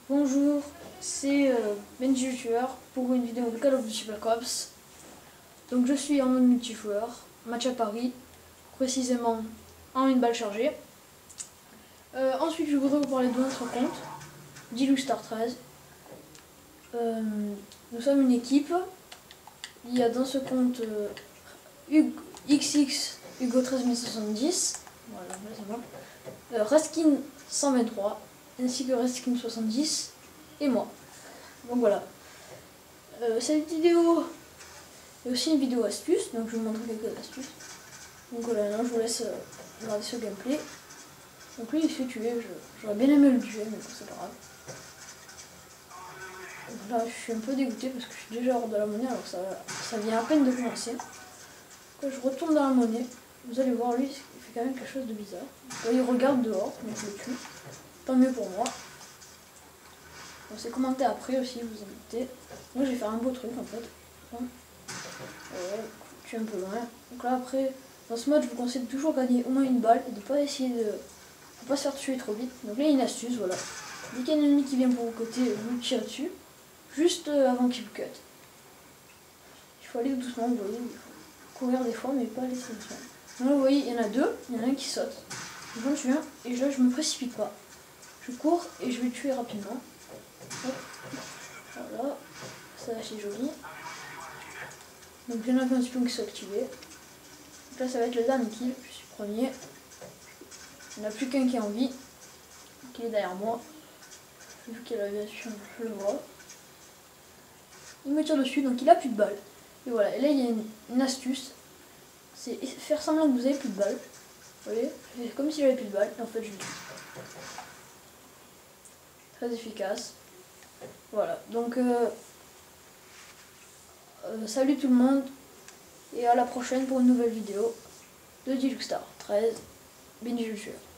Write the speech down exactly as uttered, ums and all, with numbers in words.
Bonjour, c'est euh, Benji le tueur pour une vidéo de Call of Duty Black Ops. Donc je suis en mode multijoueur, match à Paris, précisément en une balle chargée. Euh, ensuite je voudrais vous parler de notre compte, Diluxstar treize. Euh, nous sommes une équipe. Il y a dans ce compte euh, Hugo, X X Hugo treize mille soixante-dix, voilà, là, c'est bon. euh, Raskin cent vingt-trois, ainsi que Raskin soixante-dix et moi. Donc voilà. Euh, cette vidéo est aussi une vidéo astuce, donc je vais vous montrer quelques astuces. Donc voilà, là, je vous laisse euh, regarder ce gameplay. Donc lui il se fait tuer, j'aurais bien aimé le tuer, mais bon, c'est pas grave. Donc là je suis un peu dégoûté parce que je suis déjà hors de la monnaie, alors ça, ça vient à peine de commencer. Quand je retourne dans la monnaie, vous allez voir, lui il fait quand même quelque chose de bizarre. Là, il regarde dehors, donc je le tue. Tant mieux pour moi. On s'est commenté après aussi, vous invitez. Moi je vais faire un beau truc en fait. Ouais, je suis un peu loin. Donc là après, dans ce mode je vous conseille de toujours gagner au moins une balle et de pas essayer de de pas se faire tuer trop vite. Donc là il y a une astuce, voilà. Dès qu'il y a un ennemi qui vient pour vos côtés, vous le tirez dessus, juste avant qu'il vous cut. Il faut aller doucement, vous voyez, il faut courir des fois mais pas aller très doucement. Donc là vous voyez, il y en a deux, il y en a un qui saute. J'en tue un et là je me précipite pas. Je cours et je vais le tuer rapidement. Hop. Voilà, ça c'est joli. Donc il y en a un petit peu qui sont activés. Donc là ça va être le dernier kill, je suis premier. Il n'y en a plus qu'un qui est en vie, qui est derrière moi. Vu qu'il y a l'aviation, je le vois. Il me tire dessus, donc il a plus de balles. Et voilà, et là il y a une, une astuce, c'est faire semblant que vous avez plus de balles. Vous voyez, c'est comme si j'avais plus de balles, et en fait je le tue. Très efficace. Voilà, donc euh, euh, salut tout le monde, et à la prochaine pour une nouvelle vidéo de Diluxstar treize, Benji le tueur.